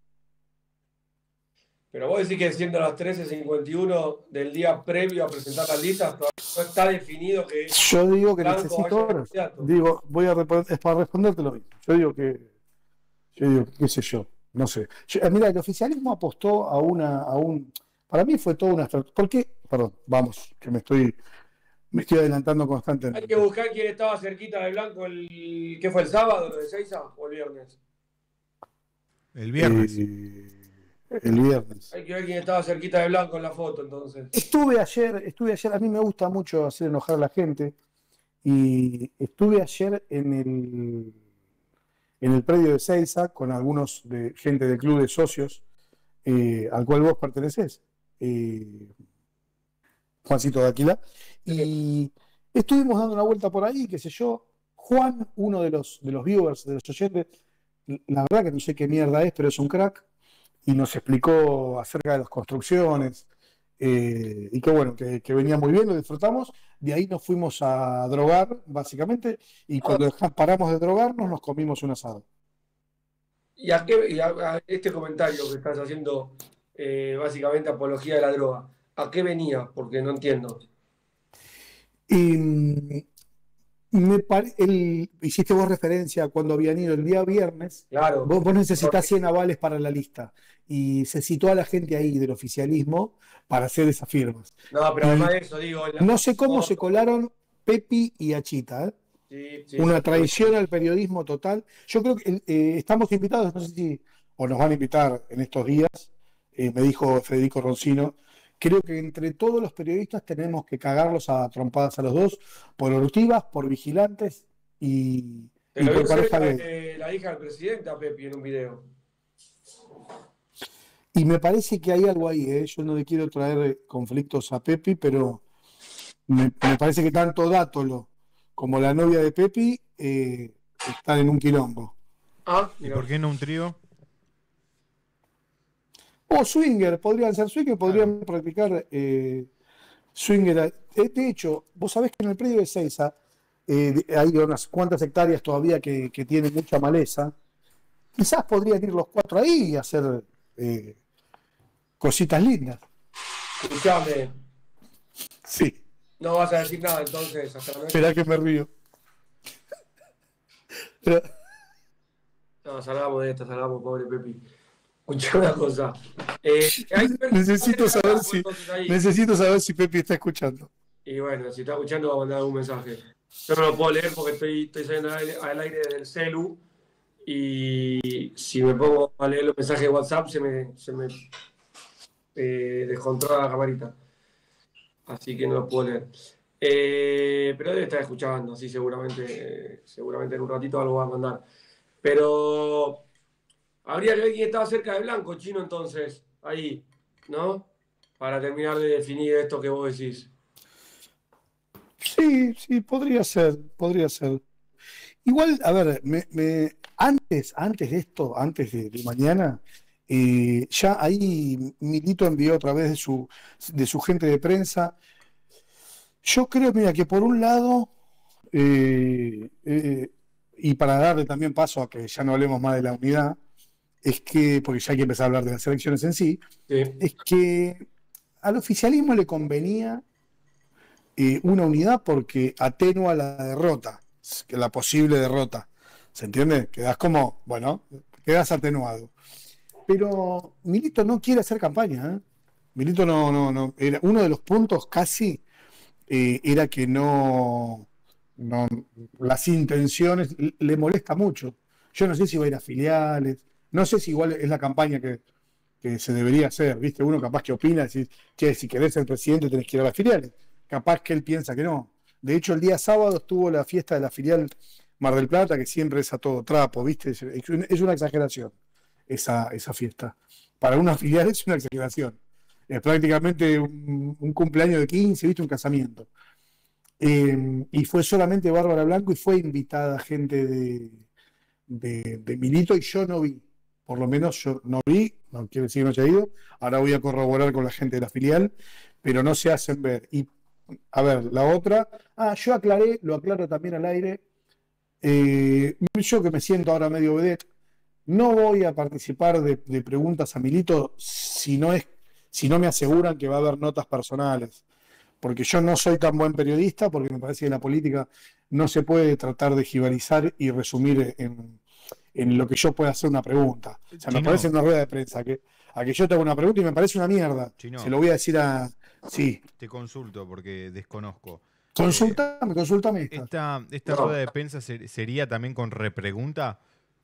Pero vos decís que siendo las trece cincuenta y uno del día previo a presentar las listas, no está definido que... Yo digo que necesito horas. Digo, voy a responder, es para responderte lo mismo. Yo digo que... Yo digo, qué sé yo, no sé. Yo, mira, el oficialismo apostó a una... A un, para mí fue toda una estrategia. ¿Por qué? Perdón, vamos, que me estoy... Me estoy adelantando constantemente. Hay que buscar quién estaba cerquita de Blanco el... ¿Qué fue el sábado, lo de Seiza o el viernes? El viernes. Eh, el viernes. Hay que ver quién estaba cerquita de Blanco en la foto, entonces. Estuve ayer, estuve ayer, a mí me gusta mucho hacer enojar a la gente, y estuve ayer en el en el predio de Seiza con algunos de gente del club de socios eh, al cual vos pertenecés, eh, Juancito de Aquila, y estuvimos dando una vuelta por ahí, qué sé yo. Juan, uno de los, de los viewers, de los oyentes, la verdad que no sé qué mierda es, pero es un crack, y nos explicó acerca de las construcciones, eh, y que bueno, que, que venía muy bien, lo disfrutamos. De ahí nos fuimos a drogar, básicamente, y cuando paramos de drogarnos, nos comimos un asado. ¿Y a, qué, y a, a este comentario que estás haciendo, eh, básicamente apología de la droga, ¿a qué venía? Porque no entiendo. Y me pare, el, hiciste vos referencia a cuando habían ido el día viernes. Claro. Vos, vos necesitás cien avales para la lista. Y se citó a la gente ahí del oficialismo para hacer esas firmas. No, pero y además de eso, digo. La... No sé cómo se colaron Pepi y Achita, ¿eh? Sí, sí, Una sí, traición sí. al periodismo total. Yo creo que eh, estamos invitados, no sé si, o nos van a invitar en estos días, eh, me dijo Federico Roncino. Creo que entre todos los periodistas tenemos que cagarlos a trompadas a los dos, por ortivas, por vigilantes y, Te y lo por vio pareja cerca gay. de la hija del presidente a Pepi en un video. Y me parece que hay algo ahí, ¿eh? Yo no le quiero traer conflictos a Pepi, pero me, me parece que tanto Dátolo como la novia de Pepi eh, están en un quilombo. Ah, ¿Y mira. por qué no un trío? O swinger, podrían ser swinger, podrían Claro. practicar eh, swinger. Eh, De hecho, vos sabés que en el predio de Seiza eh, hay unas cuantas hectáreas todavía que, que tienen mucha maleza. Quizás podrían ir los cuatro ahí y hacer eh, cositas lindas. Escuchame, Sí, no vas a decir nada entonces hasta la noche. esperá que me río. Pero- No, salgamos de esta, salgamos, pobre Pepi. Escucha una cosa. Eh, hay- necesito saber si entonces ahí. necesito saber si Pepi está escuchando. Y bueno, si está escuchando va a mandar un mensaje. Yo no lo puedo leer porque estoy, estoy saliendo al aire, al aire desde el celu. Y si me pongo a leer los mensajes de WhatsApp se me, se me eh, descontrola la camarita. Así que no lo puedo leer. Eh, pero debe estar escuchando, así seguramente, seguramente en un ratito algo va a mandar. Pero habría que ver quién estaba cerca de Blanco, Chino, entonces, ahí, ¿no? Para terminar de definir esto que vos decís. Sí, sí, podría ser, podría ser. Igual, a ver, me, me- antes, antes de esto, antes de, de mañana, eh, ya ahí Milito envió otra vez de su, de su gente de prensa. Yo creo, mira, que por un lado, eh, eh, y para darle también paso a que ya no hablemos más de la unidad, es que, porque ya hay que empezar a hablar de las elecciones en sí, Sí. es que al oficialismo le convenía eh, una unidad porque atenúa la derrota, que la posible derrota. ¿Se entiende? Quedás como, bueno, quedas atenuado. Pero Milito no quiere hacer campaña, ¿eh? Milito no, no, no. Era uno de los puntos casi eh, era que no, no, las intenciones le molesta mucho. Yo no sé si va a ir a filiales, no sé si igual es la campaña que, que se debería hacer, ¿viste? Uno capaz que opina, decir, che, si querés ser presidente tenés que ir a las filiales. Capaz que él piensa que no. De hecho, el día sábado estuvo la fiesta de la filial Mar del Plata, que siempre es a todo trapo, ¿viste? Es, es una exageración esa, esa fiesta. Para una filial es una exageración. Es prácticamente un, un cumpleaños de quince, ¿viste? Un casamiento. Eh, y fue solamente Bárbara Blanco y fue invitada gente de, de, de Milito y yo no vi. Por lo menos yo no vi, no quiere decir que no haya ido. Ahora voy a corroborar con la gente de la filial, pero no se hacen ver. Y a ver, la otra, ah, yo aclaré, lo aclaro también al aire. Eh, yo que me siento ahora medio vedette, no voy a participar de, de preguntas a Milito si no es, si no me aseguran que va a haber notas personales. Porque yo no soy tan buen periodista, porque me parece que la política no se puede tratar de jibalizar y resumir en, en lo que yo pueda hacer una pregunta. O sea, me Chino. parece en una rueda de prensa que a que yo te haga una pregunta y me parece una mierda. Chino. Se lo voy a decir a... Sí, Te consulto porque desconozco. consultame, consultame esta. ¿Esta, esta No. rueda de prensa ser- sería también con repregunta?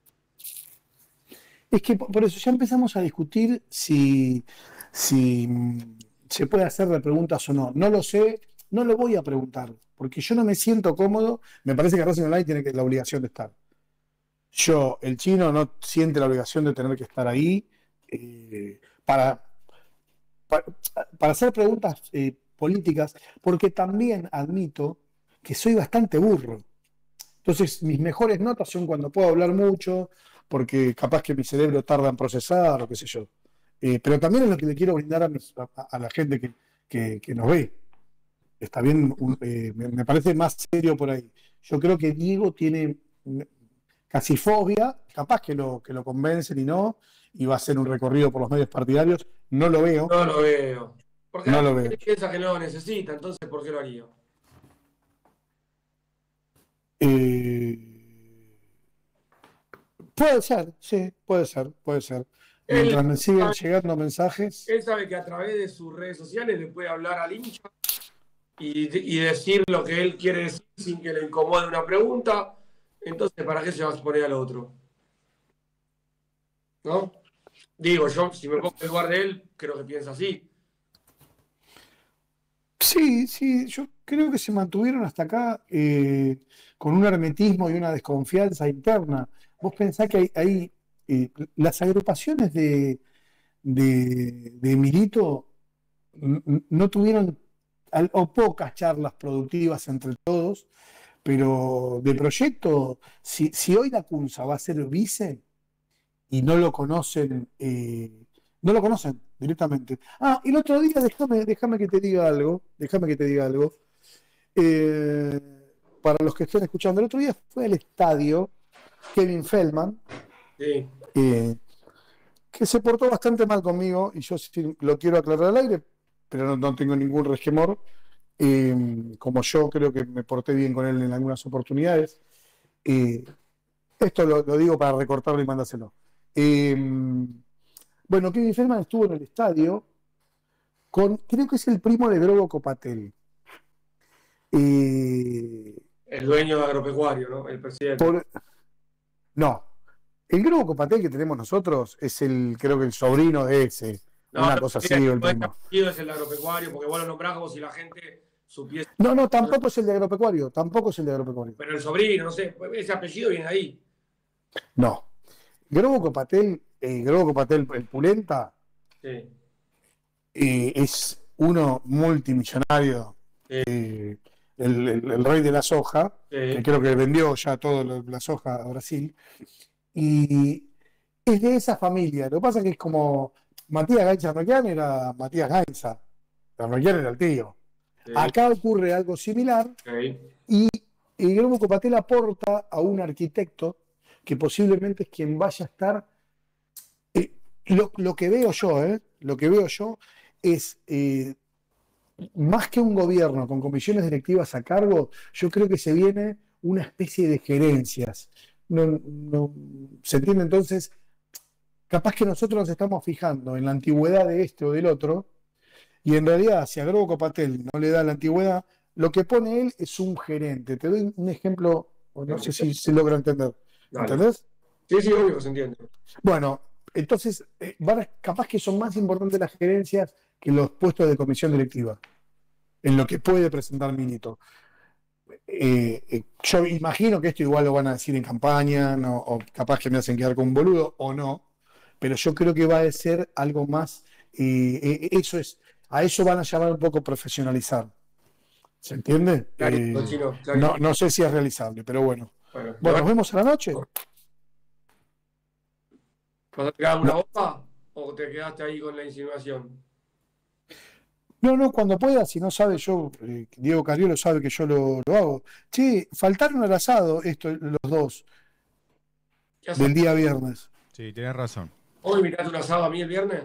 Es que por por eso ya empezamos a discutir si, si mm, se puede hacer de preguntas o no. No lo sé, no lo voy a preguntar, porque yo no me siento cómodo. Me parece que Racing Online tiene que, la obligación de estar. Yo, el Chino, no siente la obligación de tener que estar ahí, eh, para, para, para hacer preguntas eh, políticas, porque también admito que soy bastante burro. Entonces, mis mejores notas son cuando puedo hablar mucho, porque capaz que mi cerebro tarda en procesar, o qué sé yo. Eh, pero también es lo que le quiero brindar a, mis, a, a la gente que, que, que nos ve. Está bien, un, eh, me, me parece más serio por ahí. Yo creo que Diego tiene casi fobia, capaz que lo, que lo convencen y no, y va a hacer un recorrido por los medios partidarios. No lo veo. No lo veo. Porque no la lo gente veo. piensa que no lo necesita, entonces ¿por qué lo haría? Eh, puede ser, sí, puede ser, puede ser. Mientras Él me siguen sabe, llegando mensajes. él sabe que a través de sus redes sociales le puede hablar al hincha y, y decir lo que él quiere decir sin que le incomode una pregunta. Entonces, ¿para qué se va a exponer al otro? ¿No? Digo, yo, si me pongo en lugar de él, creo que piensa así. Sí, sí, yo creo que se mantuvieron hasta acá eh, con un hermetismo y una desconfianza interna. Vos pensás que hay, hay, eh, las agrupaciones de, de, de Milito n- n- no tuvieron al- o pocas charlas productivas entre todos, pero de proyecto, si, si hoy la Cunza va a ser vice y no lo conocen, eh, no lo conocen directamente. Ah, y el otro día, déjame, déjame que te diga algo, déjame que te diga algo. Eh, para los que estén escuchando, el otro día fue al estadio Kevin Feldman, Sí. eh, que se portó bastante mal conmigo, y yo sí lo quiero aclarar al aire, pero no, no tengo ningún resquemor. Eh, como yo creo que me porté bien con él en algunas oportunidades. Eh, esto lo, lo digo para recortarlo y mandárselo. Eh, bueno, Kevin Feldman estuvo en el estadio con, creo que es el primo de Grogo Copatel. Eh, El dueño de Agropecuario, ¿no? El presidente. por, no, el Grogo Copatel que tenemos nosotros es el, creo que el sobrino de ese, No, una no, cosa así, el o el primo. apellido es el de Agropecuario, porque vos lo nombrás como si la gente supiese. No, no, tampoco es el de Agropecuario, tampoco es el de Agropecuario. Pero el sobrino, no sé, ese apellido viene de ahí. No. Grogo Copatel, eh, Grogo Copatel, el Pulenta, Sí. eh, es uno multimillonario, Sí. eh, el, el- el rey de la soja, Sí. que creo que vendió ya toda la soja a Brasil, y es de esa familia. Lo que pasa es que es como Matías Gainza Ranquian era Matías Gainza, Ranquian era el tío. Sí. Acá ocurre algo similar, Ok. y el Grogo Copatel aporta a un arquitecto que posiblemente es quien vaya a estar. eh, lo, lo que veo yo, eh, lo que veo yo es eh, más que un gobierno con comisiones directivas a cargo, yo creo que se viene una especie de gerencias. No, no- ¿se entiende? Entonces, capaz que nosotros nos estamos fijando en la antigüedad de este o del otro, y en realidad, si a Grogo Copatel no le da la antigüedad, lo que pone él es un gerente. Te doy un ejemplo, o no sé si se logra entender. Dale. ¿Entendés? Sí, sí, obvio, se entiende. Bueno, entonces, eh, van a- capaz que son más importantes las gerencias que los puestos de comisión directiva, en lo que puede presentar Milito. Eh, eh, yo imagino que esto igual lo van a decir en campaña, no, o capaz que me hacen quedar con un boludo, o no, pero yo creo que va a ser algo más, eh, eh, eso es, a eso van a llamar un poco profesionalizar. ¿Se entiende? Clarito, Eh, Chino, clarito. no, no sé si es realizable, pero bueno. Bueno, Bueno, nos vemos a la noche. ¿vas a tirar una bomba o te quedaste ahí con la insinuación? No, no, cuando pueda, si no sabe yo, eh, Diego Cariolo sabe que yo lo, lo hago. Che, faltaron al asado estos, los dos, ¿Qué haces? del día viernes. Sí, tenés razón. ¿Hoy invitaste un asado a mí el viernes?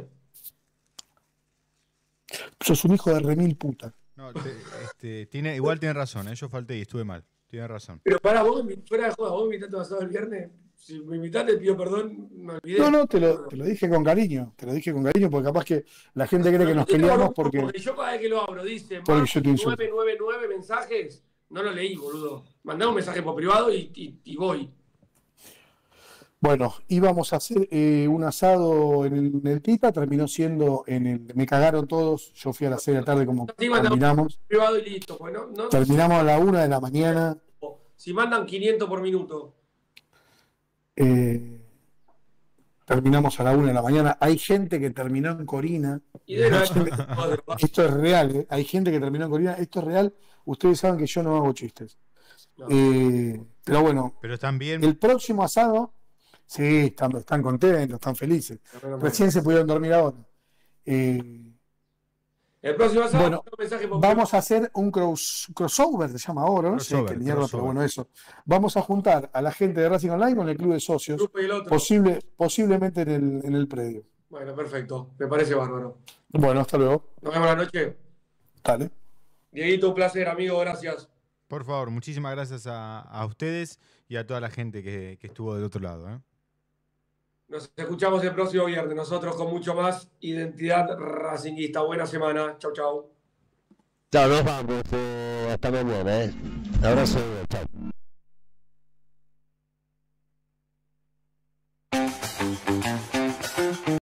Sos un hijo de remil puta. No, te- este, tiene, igual tiene razón, ¿eh? Yo falté y estuve mal. Tiene razón. Pero para vos, invi- fuera de joda, vos invitaste un asado el viernes. Si me invitaste, te pido perdón, me olvidé. No, no, te lo, te lo dije con cariño, te lo dije con cariño, porque capaz que la gente cree que nos peleamos porque... Porque yo cada vez que lo abro dice porque más yo te insulto. nueve nueve nueve mensajes, no lo leí, boludo. Mandá un mensaje por privado y, y, y voy. Bueno, íbamos a hacer eh, un asado en el, en el Tita, terminó siendo en el... Me cagaron todos, yo fui a las seis de la tarde como Sí, mandá un terminamos. privado y listo. Pues no, no, Terminamos a la una de la mañana. si mandan quinientos por minuto. eh, terminamos a la una de la mañana. Hay gente que terminó en Corina. Y de la- Esto es real, ¿eh? Hay gente que terminó en Corina. Esto es real. Ustedes saben que yo no hago chistes. No. Eh, pero bueno, Pero están bien. el próximo asado, sí, están, están contentos, están felices. Menos mal. Recién se pudieron dormir ahora. Eh, El próximo sábado, Bueno, un mensaje por vamos a hacer un cross- crossover, se llama ahora, no sé Crossover, qué mierda, pero crossover. bueno, eso. Vamos a juntar a la gente de Racing Online con el club de socios, grupo y el otro. posible, posiblemente en el, en el predio. Bueno, perfecto. Me parece bárbaro. Bueno, hasta luego. Nos vemos la noche. Dale. Dieguito, un placer, amigo. Gracias. Por favor, muchísimas gracias a, a ustedes y a toda la gente que, que estuvo del otro lado. ¿eh? Nos escuchamos el próximo viernes. Nosotros con mucho más Identidad Racinguista. Buena semana. Chau, chau. Chao, nos vamos. eh, hasta mañana. Eh. Abrazo. Chao.